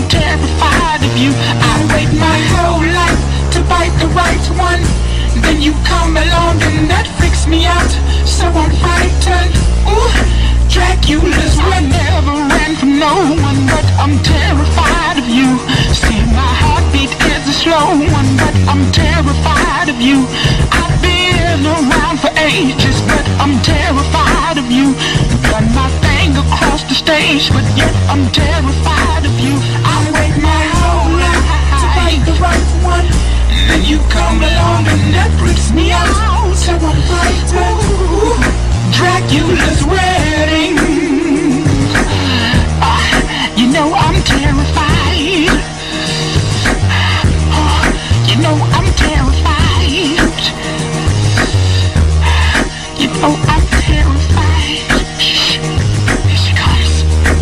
terrified of you. I wait my whole life to bite the right one. Then you come along and that freaks me out. So I'm frightened. Ooh, Dracula's run never ran from no one, but I'm terrified of you. See, my heartbeat is a slow one, but I'm terrified of you. I've been around for ages, but I'm terrified of you. Done my thing across the stage, but yet I'm terrified of you. I wait my whole life to fight the right one. Then you come along and that freaks me out. So I'm frightened. Ooh, Dracula's wedding. You know I'm terrified. Oh, you know I'm terrified. You know I'm terrified. Shh, here she comes.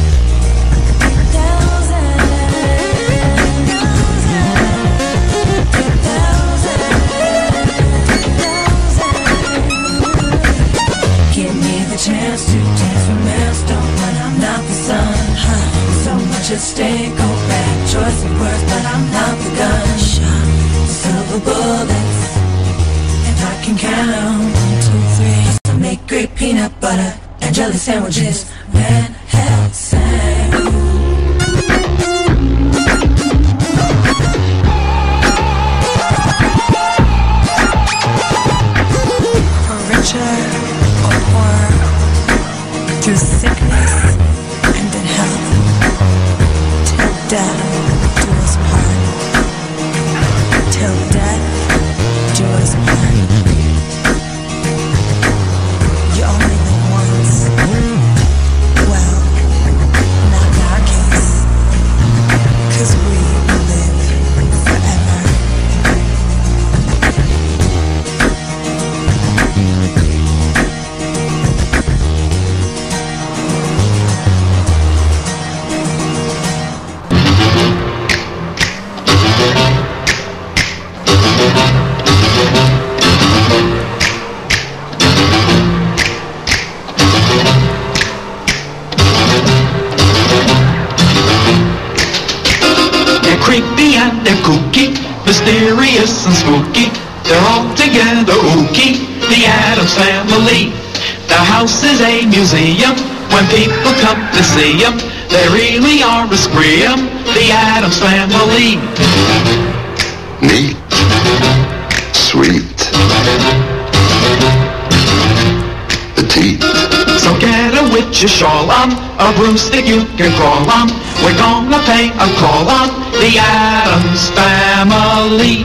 Give me the chance to dance for milestone, but I'm not the sun. So much at stake, go back, choice of words, but I'm not the gun. Silver bullets, and I can count 1, 2, 3. I make great peanut butter and jelly sandwiches. Van Helsing. For richer or poorer, through sickness and in health, till death do us part. Till death do us part. You only live once. Well, not in our case, 'cause we live forever. They're creepy and they're kooky, mysterious and spooky. They're all together ooky, the Addams Family. The house is a museum, when people come to see them, they really are a scream, the Addams Family. Neat, sweet, petite. So get a witch's shawl on, a broomstick you can crawl on. We're gonna pay a call on the Addams Family.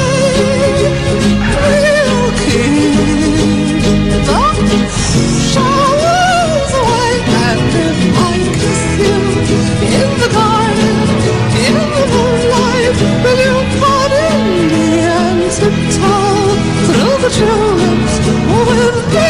Shine. just with me.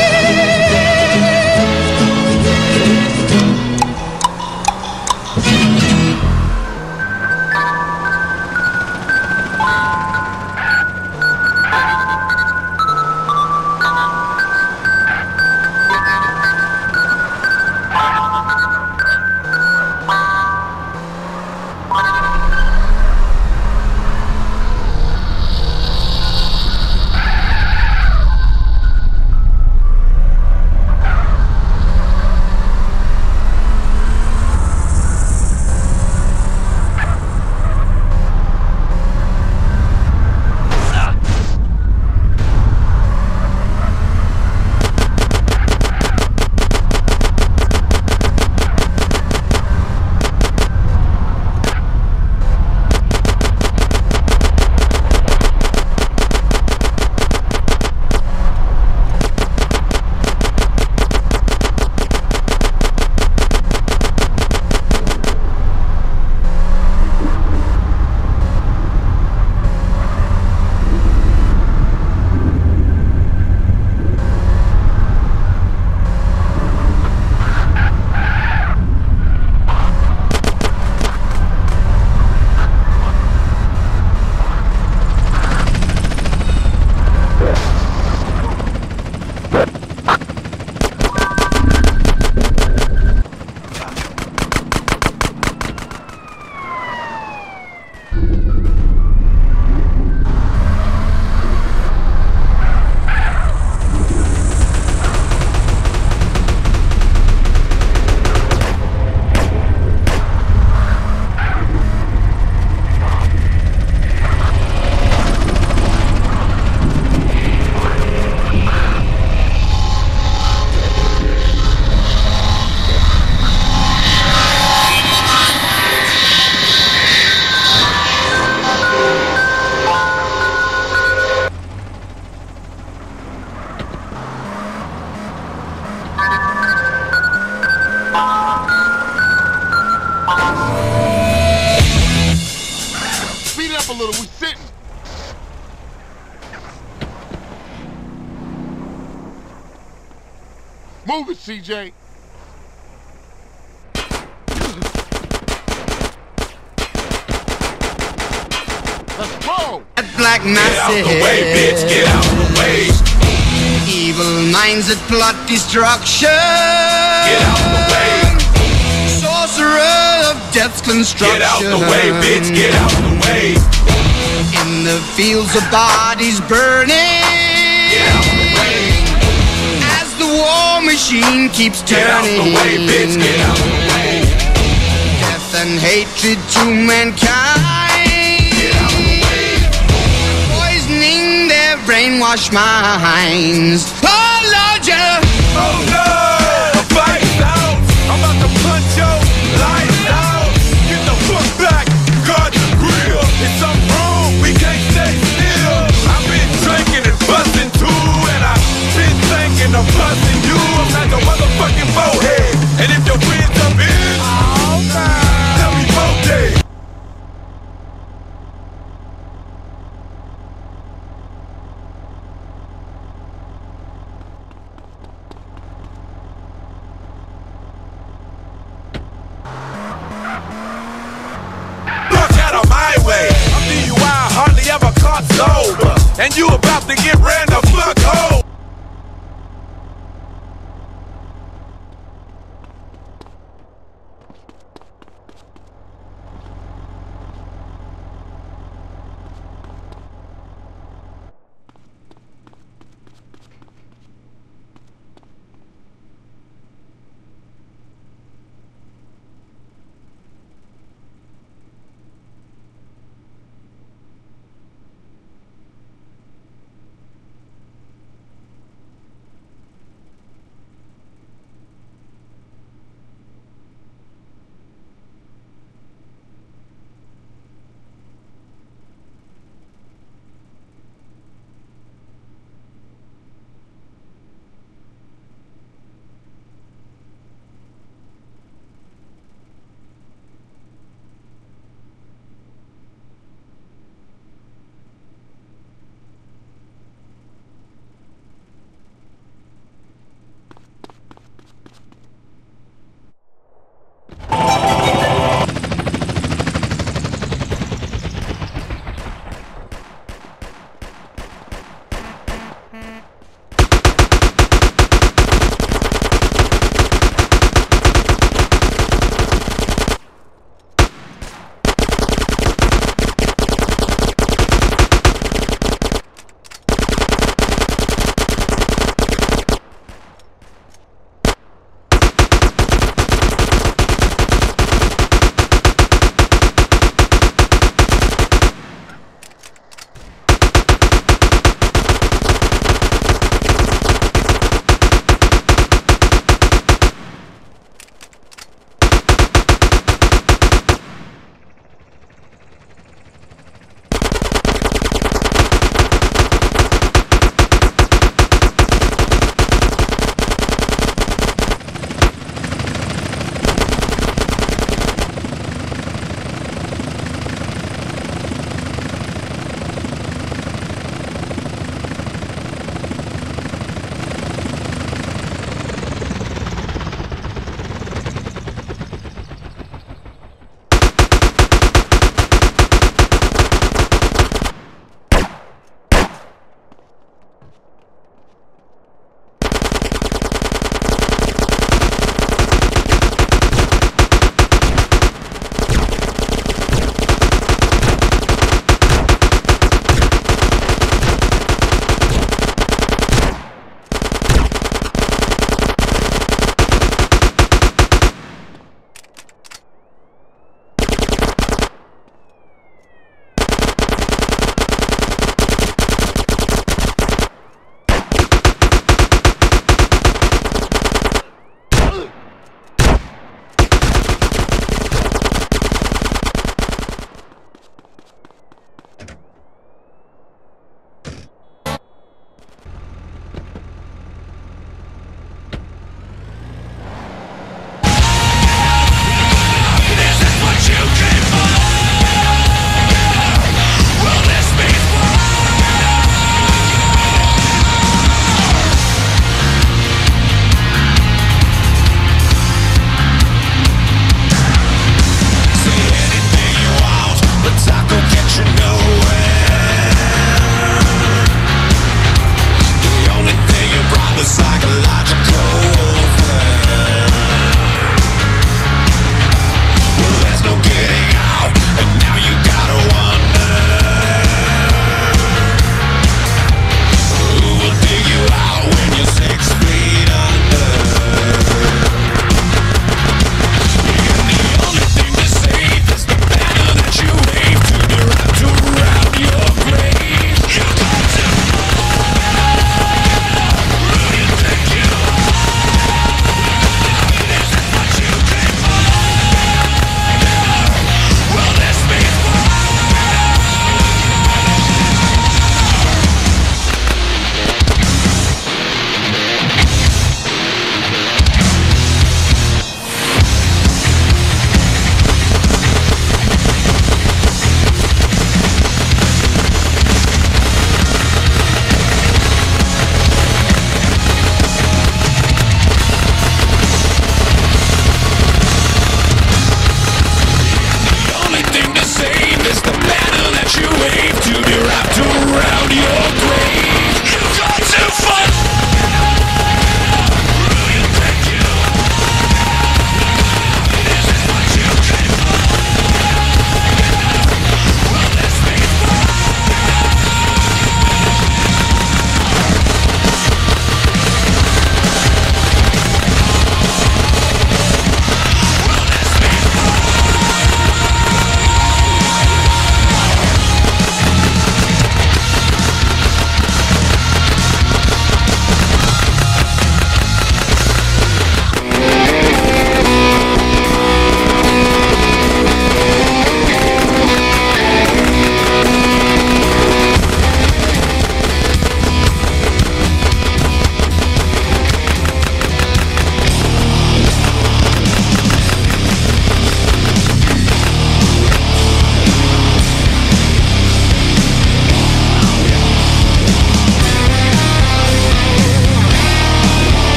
Up a little, we sitting. Move it, CJ. Let's go. That black masses. Get out the way, bitch. Get out the way. Evil minds that plot destruction. Get out the way. Sorcerer of death's construction. Get out the way, bitch. Get out the way. In the fields of bodies burning. Get out the way. As the war machine keeps turning. Get out the way, bitch. Get out the way. Death and hatred to mankind. Get out the way. Poisoning their brainwashed minds. Oh Lord, yeah. Oh no! The fight's out. I'm about to punch your lights out. Get the fuck back. Guard the grill. It's something wrong. We can't stay still. I've been drinking and busting too, and I've been thinking of busting you. I'm like a motherfucking bowhead. And if your friends up in, tell me both days. I'm DUI, hardly ever caught sober, and you about to get ran the fuck over.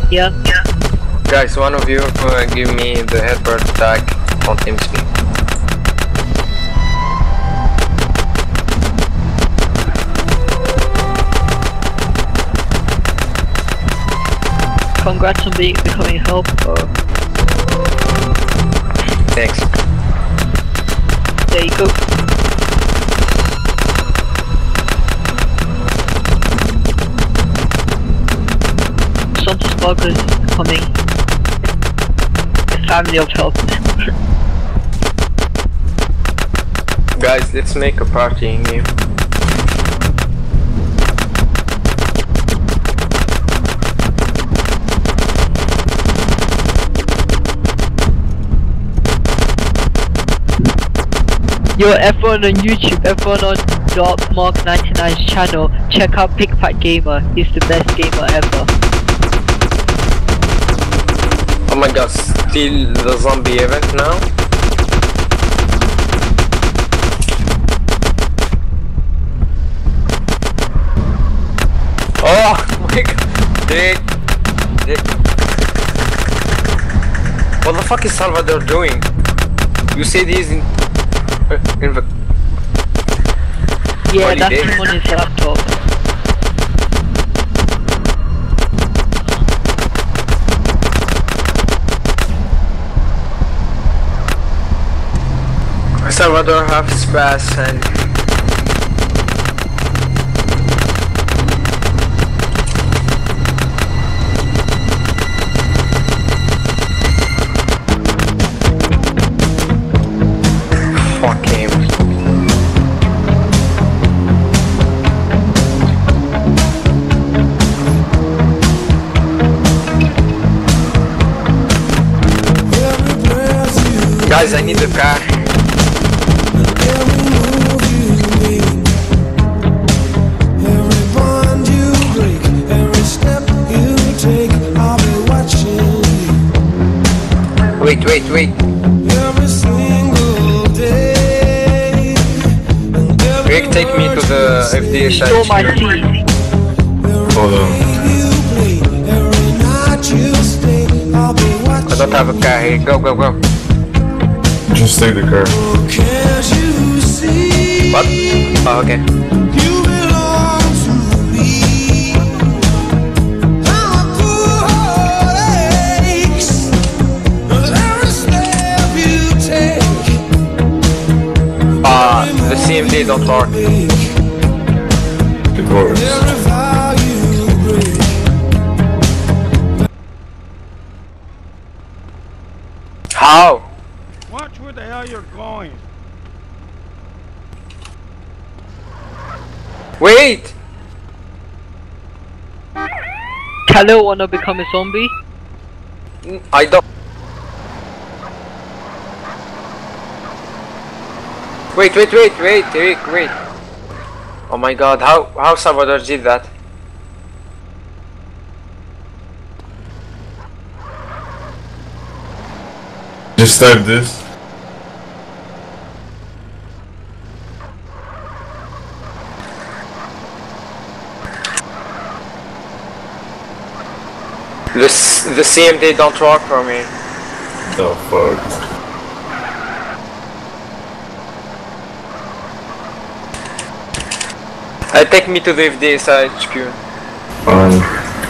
Yeah. Guys, one of you give me the headbutt tag on TeamSpeak. Congrats on becoming a helper. Thanks. There you go. Santos Burgers is becoming a family of helpers. Guys, let's make a party in game. Yo, everyone on YouTube, everyone on Darkmark99's channel, check out Pickpack Gamer. He's the best gamer ever. Oh my god, still the zombie event now? Oh my god, dude. What the fuck is Salvador doing? You said he's in the Yeah, that's holiday. him on his laptop. Salvador have spaz and fuck him. Guys, I need the car. Wait. Rick, take me to the FDA site. Stole my seat. Hold on. I don't have a car here. Go. Just take the car. What? Oh, okay. The CMD don't work. It works. How? Watch where the hell you're going. Wait! Khalil wanna become a zombie? I don't. Wait, Rick, wait. Oh my god, how Salvador did that? Just type this. The CMD don't work for me. Oh fuck. Take me to the FDA HQ. Fine.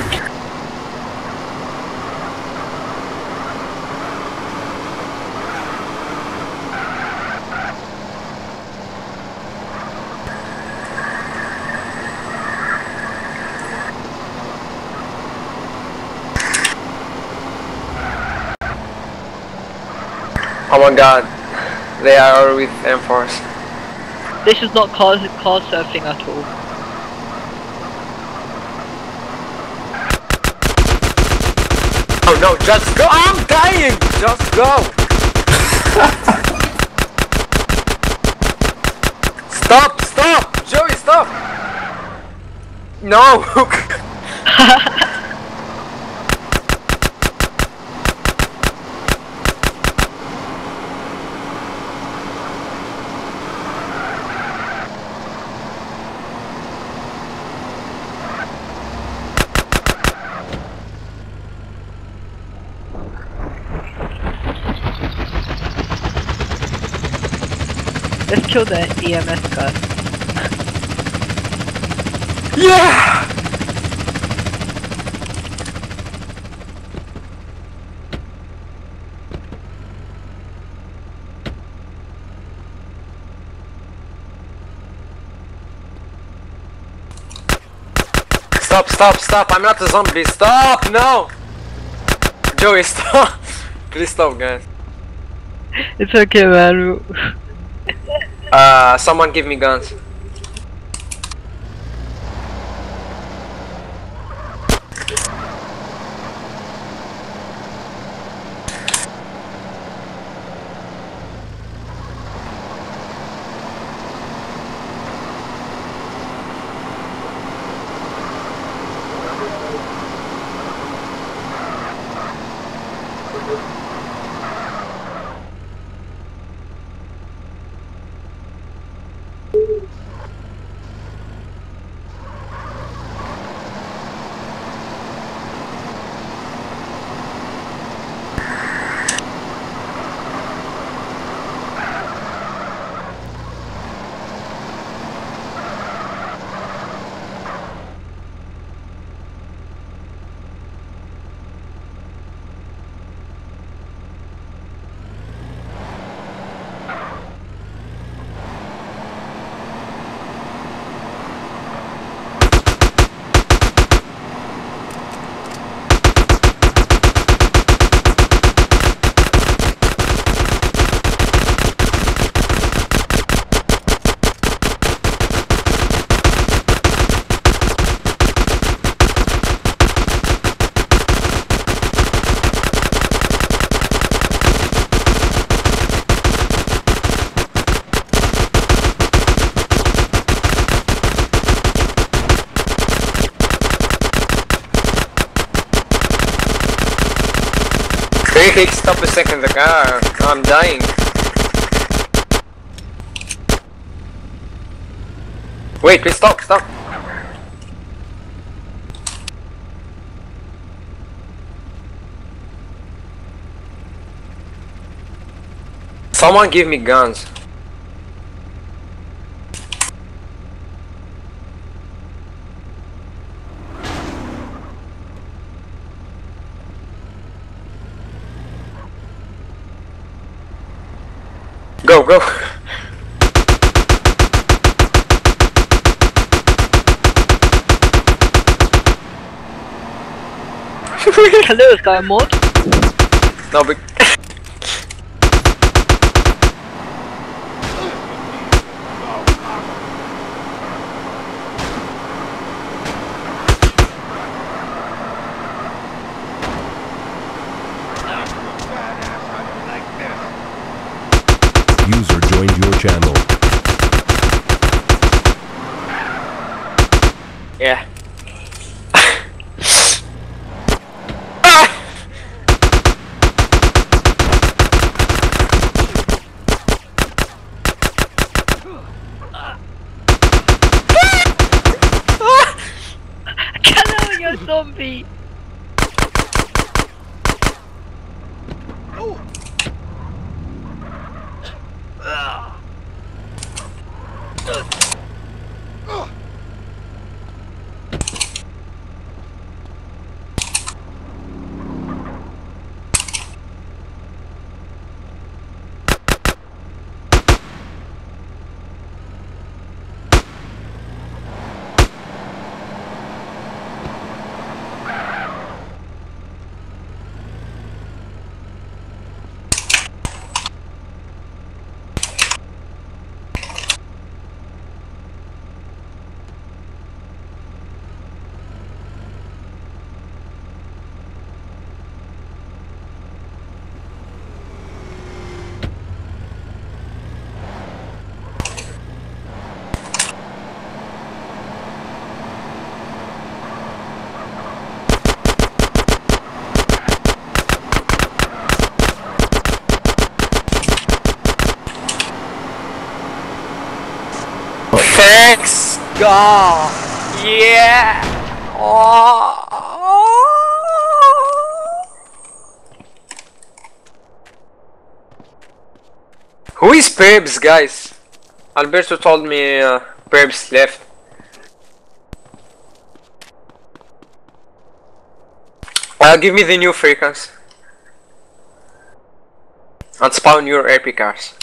Oh my god, they are with M-Force. This is not car surfing at all. Oh no, just go! I'm dying! Just go! Stop! Joey, stop! No! Let's kill the EMS guy. Yeah! Stop, I'm not a zombie, stop, no! Joey, stop! Please stop, guys. It's okay, man. Someone give me guns. Hey, stop a second, the car. I'm dying. Wait, please stop. Someone give me guns. Go. Hello, Sky Mod. No, but User joined your channel. yeah. Hello, you zombie. Thanks God. Yeah. Oh. Who is Pebs, guys? Alberto told me Prebz left. Give me the new free cars. And spawn your epic cars.